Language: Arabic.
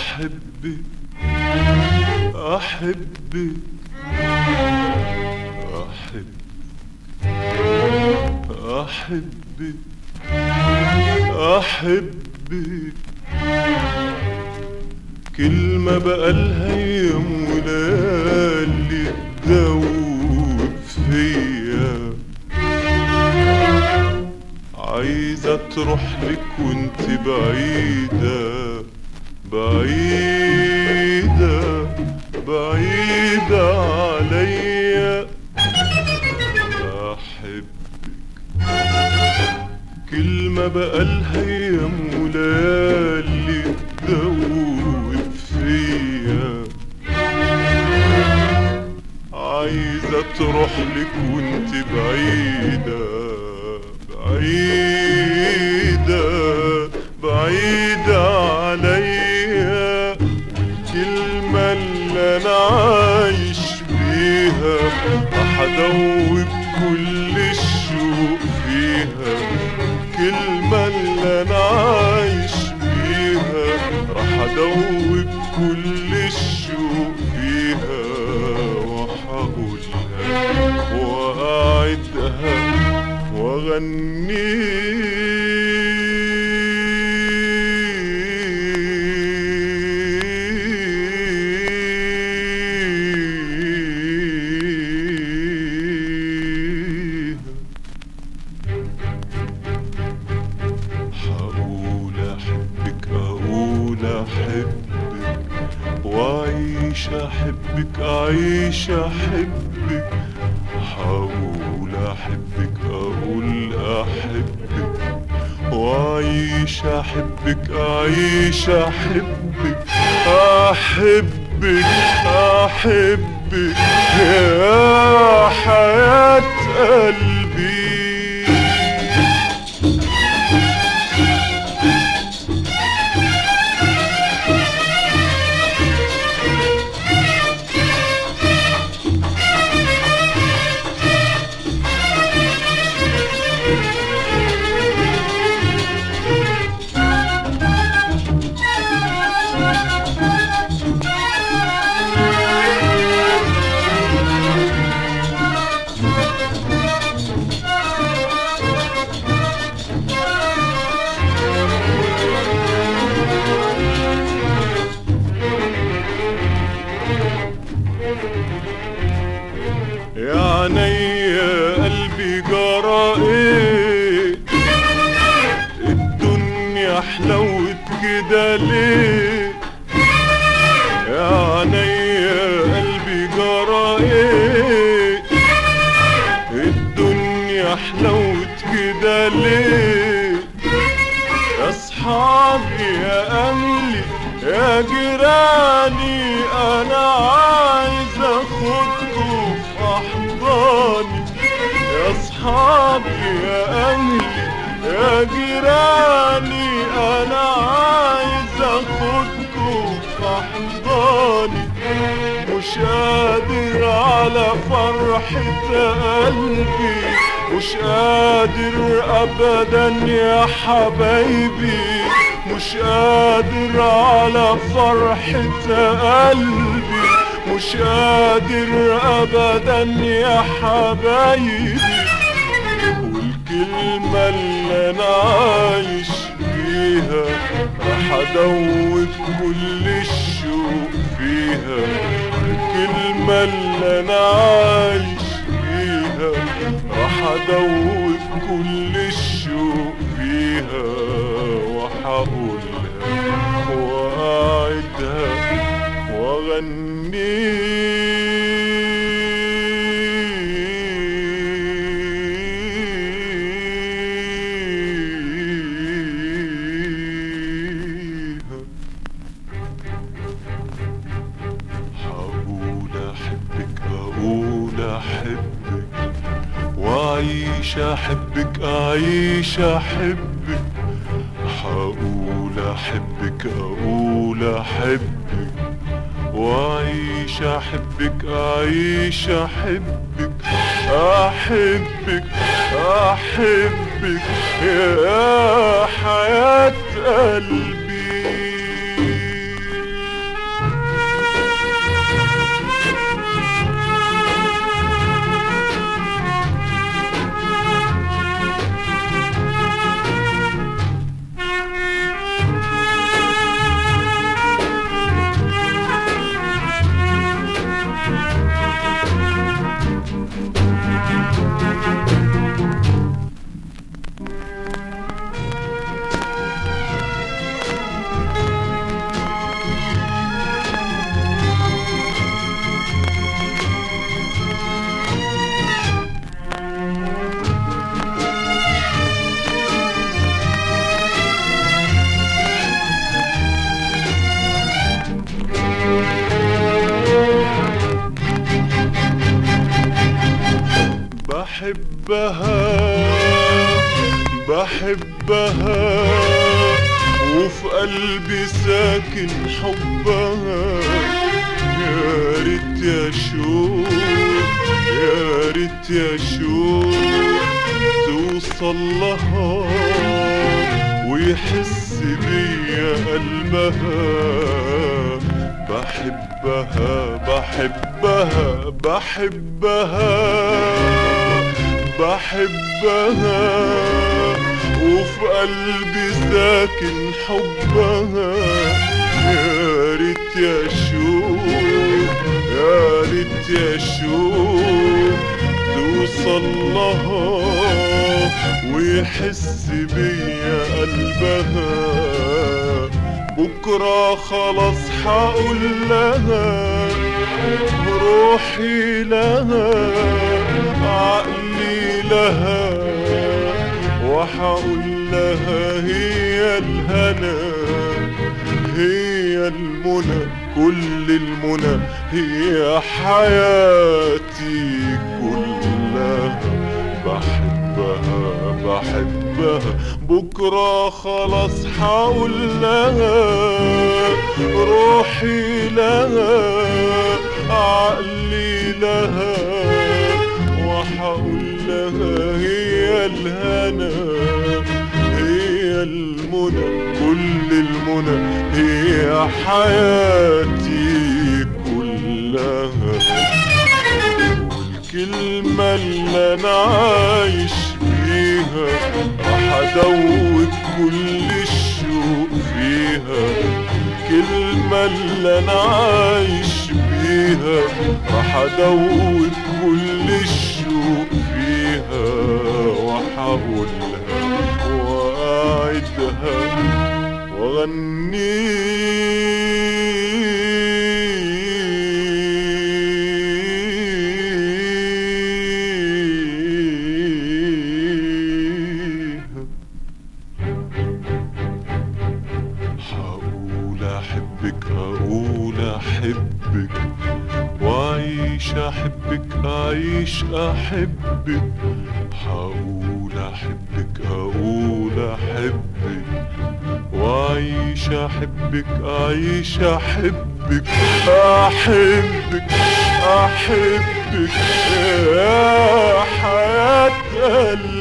أحبك أحبك أحبك أحبك أحبك كلمة بقالها يوم وليالي تدوب فيا، عايزة تروحلك وانت بعيدة بعيدة بعيدة عليا. أحبك كلمة بقالها يوم وليالي تدوب فيا، عايزة تروحلك وانت بعيدة بعيدة بعيدة عليا. والكلمة اللي أنا عايش بيها راح أدوب كل الشوق فيها، الكلمة اللي أنا عايش بيها راح أدوب كل الشوق فيها، وهقولها وأعدها هقول أحبك أقول أحبك وأعيش أحبك أعيش أحبك. هقول أحبك أقول أحبك وأعيش أحبك أعيش أحبك. أحبك أحبك يا حياة قلبي. يا عينيا قلبي جرى ايه، الدنيا حلوت كده ليه. يا عينيا قلبي جرى ايه، الدنيا حلوت كده ليه. يا صحابي يا اهلي يا جيراني انا عايز اخدكم في احضاني. يا صحابي يا اهلي يا جيراني انا عايز اخدكم في احضاني. مش قادر على فرحة قلبي، مش قادر ابدا يا حبايبي، مش قادر على فرحة قلبي، مش قادر ابدا يا حبايبي. والكلمة اللي انا عايش بيها راح ادوب كل الشوق فيها، الكلمة اللي انا عايش بيها راح ادوب كل الشوق فيها، وهقولها واعدها واغنيها. هقول احبك اقول احبك واعيش احبك اعيش احبك. هقول احبك اقول احبك واعيش احبك اعيش احبك. احبك احبك يا حياة قلبي. بحبها بحبها وفي قلبي ساكن حبها. يا ريت يا شوق يا ريت يا شوق توصل لها ويحس بيا قلبها. بحبها بحبها بحبها بحبها وفي قلبي ساكن حبها. يا ريت يا شوق يا ريت يا شوق توصل لها ويحس بيا قلبها. بكرة خلاص حقول لها روحي لها عقلي لها وحقول لها هي الهنا هي المنى كل المنى هي حياتي كلها. بحبها بحبها بكرة خلاص حقول لها روحي لها عقلي لها وحقول لها هي الهنا هي المنى كل المنى هي حياتي كلها. والكلمة اللي أنا عايش بيها راح أدوب كل الشوق فيها. الكلمة اللي أنا عايش بيها راح أدوب كل الشوق فيها. وحقولها وأعدها وأغنيها. هقول أحبك وأعيش أحبك أعيش أحبك. هقول أحبك أقول أحبك وأعيش أحبك أعيش أحبك. أحبك أحبك يا حياة قلبي.